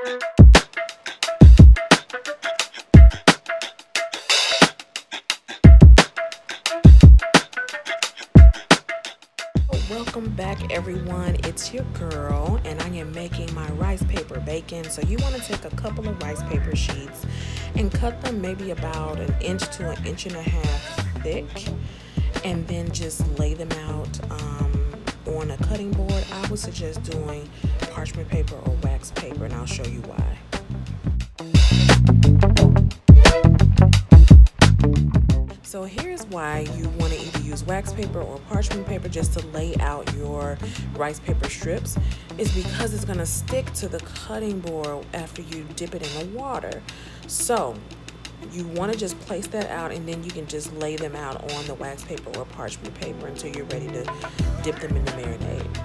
Welcome back, everyone. It's your girl, and I am making my rice paper bacon. So you want to take a couple of rice paper sheets and cut them maybe about 1 inch to 1.5 inches thick, and then just lay them out on a cutting board. I would suggest doing parchment paper or wax paper, and I'll show you why. So here's why you want to either use wax paper or parchment paper just to lay out your rice paper strips, is because it's going to stick to the cutting board after you dip it in the water. So you want to just place that out, and then you can just lay them out on the wax paper or parchment paper until you're ready to dip them in the marinade.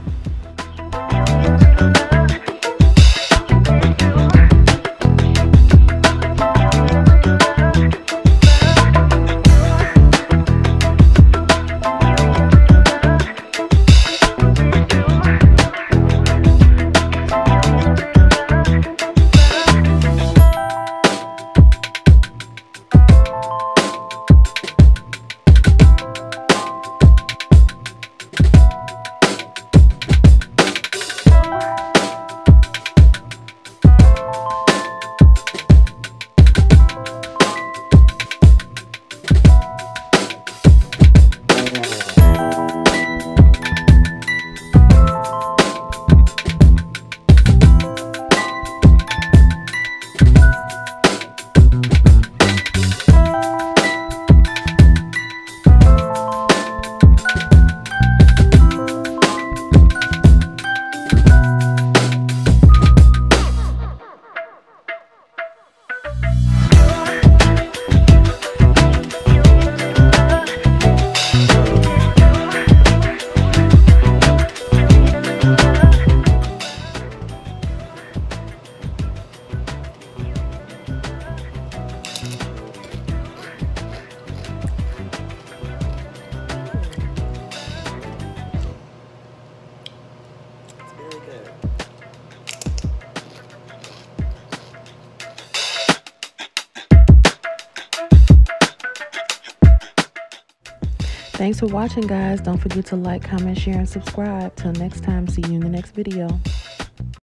Thanks for watching, guys. Don't forget to like, comment, share, and subscribe. Till next time, see you in the next video.